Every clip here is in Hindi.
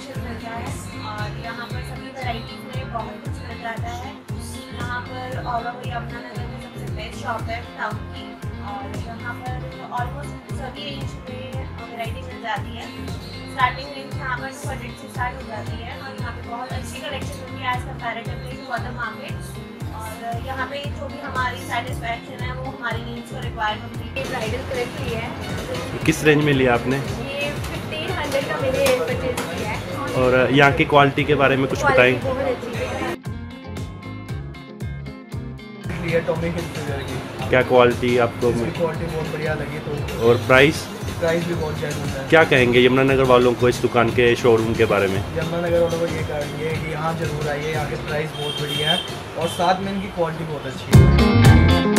कलेक्शन मिलता है और यहाँ पर सभी वैरायटीज़ में बहुत कुछ मिल जाता है। यहाँ पर ऑल ओवर यमुनानगर में सबसे बेस्ट शॉप है टाउन की और यहाँ पर ऑलमोस्ट सभी रेंज में वैरायटी मिल जाती है। स्टार्टिंग रेंज यहाँ पर 200 से स्टार्ट हो जाती है और यहाँ पे बहुत अच्छी कलेक्शन होती है as comparatively to other market. और यहाँ पे जो भी हमारी सेटिस्फैक्शन है वो हमारी नीड्स को रिक्वायर करती है। ब्राइडल क्रेप ली है। किस रेंज में लिया आपने? ये 1500 का मैंने परचेज किया है। और यहाँ की क्वालिटी के बारे में कुछ बताएं? बहुत अच्छी है। टॉमी हिलफिगर की क्या क्वालिटी आपको? क्वालिटी बहुत बढ़िया लगी। तो और प्राइस भी बहुत जेन्युइन है। क्या कहेंगे यमुनानगर वालों को इस दुकान के शोरूम के बारे में? यमुनानगर वालों को ये कहेंगे कि यहाँ ज़रूर आइए, यहाँ के प्राइस बहुत बढ़िया है और साथ में इनकी क्वालिटी बहुत अच्छी है।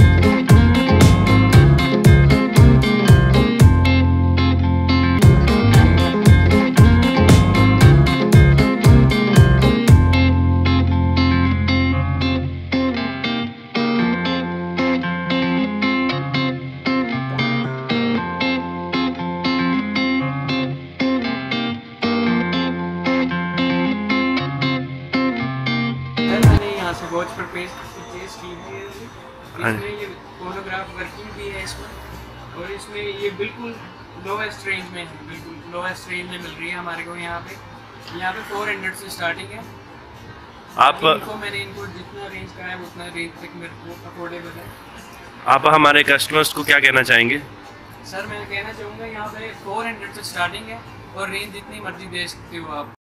मैंने यहाँ से वॉच पर परचेज की है। इसमें ये फोटोग्राफ वर्किंग भी है इसमें और इसमें ये बिल्कुल लोवेस्ट रेंज में है, बिल्कुल लोवेस्ट रेंज में मिल रही है हमारे को। यहाँ पे 400 से स्टार्टिंग है। आप मैंने इनको जितना रेंज का है उतना रेंज तक मेरे को अफोर्डेबल है। आप हमारे कस्टमर्स को क्या कहना चाहेंगे? सर मैं कहना चाहूँगा यहाँ पे 400 से स्टार्टिंग है और रेंज जितनी मर्जी दे सकते हो आप।